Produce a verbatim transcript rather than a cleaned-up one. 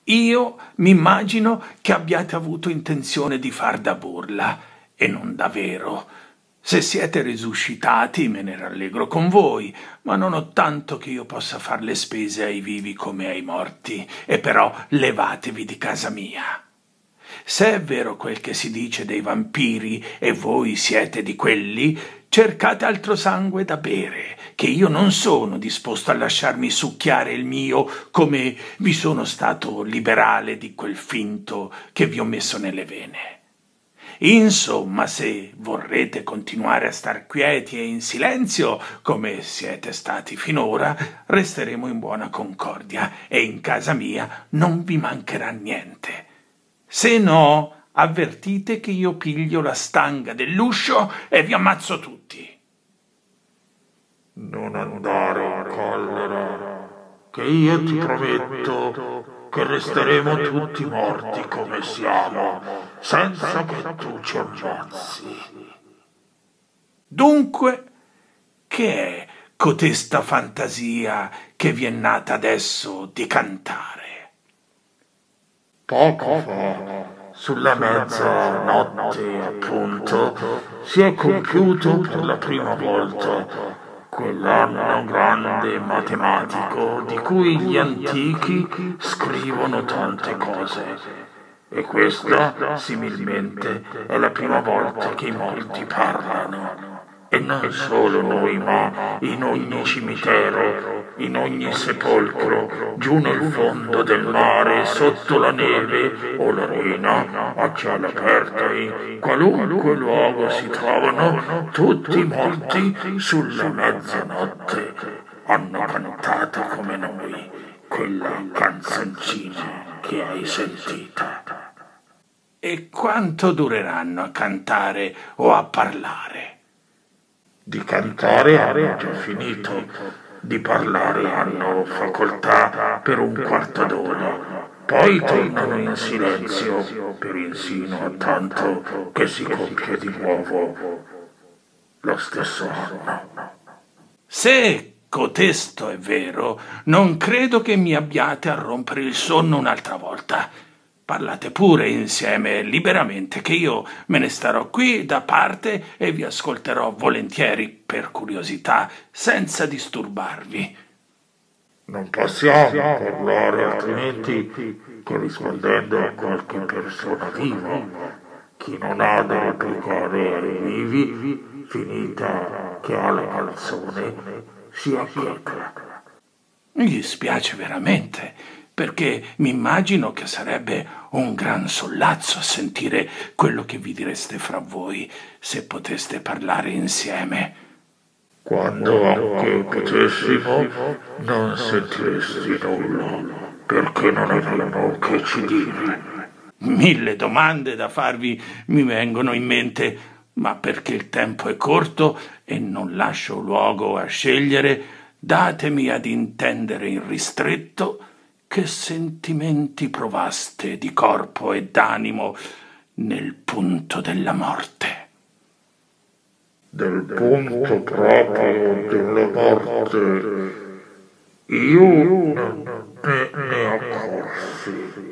Io mi immagino che abbiate avuto intenzione di far da burla, e non da vero. Se siete risuscitati me ne rallegro con voi, ma non ho tanto che io possa far le spese ai vivi come ai morti, e però levatevi di casa mia. Se è vero quel che si dice dei vampiri e voi siete di quelli, cercate altro sangue da bere, che io non sono disposto a lasciarmi succhiare il mio come vi sono stato liberale di quel finto che vi ho messo nelle vene. Insomma, se vorrete continuare a star quieti e in silenzio, come siete stati finora, resteremo in buona concordia e in casa mia non vi mancherà niente. Se no, avvertite che io piglio la stanga dell'uscio e vi ammazzo tutti. Non andare in collera, che io ti prometto che resteremo tutti morti come siamo, senza che tu ci ammazzi. Dunque, che è cotesta fantasia che vi è nata adesso di cantare? Poco fa, sulla mezzanotte appunto, si è compiuto per la prima volta quell'anno grande matematico di cui gli antichi scrivono tante cose. E questa, similmente, è la prima volta che i morti parlano. E non solo noi, ma in ogni cimitero, in ogni sepolcro, giù nel fondo del mare, sotto la neve o l'arena, a cielo aperto, in qualunque luogo si trovano, tutti morti sulla mezzanotte hanno cantato come noi quella canzoncina che hai sentita. E quanto dureranno a cantare o a parlare? Di cantare hanno già finito, di parlare hanno facoltà per un quarto d'ora, poi tornano in silenzio per insino a tanto che si compie di nuovo lo stesso anno. Se cotesto è vero, non credo che mi abbiate a rompere il sonno un'altra volta. Parlate pure insieme liberamente, che io me ne starò qui da parte e vi ascolterò volentieri per curiosità, senza disturbarvi. Non possiamo parlare altrimenti che rispondendo a qualche persona viva. Chi non ha da replicare ai vivi, finita che ha la canzone, si acquieta. Mi spiace veramente, perché mi immagino che sarebbe un gran sollazzo a sentire quello che vi direste fra voi se poteste parlare insieme. Quando anche potessimo, non sentiresti nulla, perché non avremo che ci dire. Mille domande da farvi mi vengono in mente, ma perché il tempo è corto e non lascio luogo a scegliere, datemi ad intendere in ristretto che sentimenti provaste di corpo e d'animo nel punto della morte. Del punto proprio della morte io non me ne accorsi.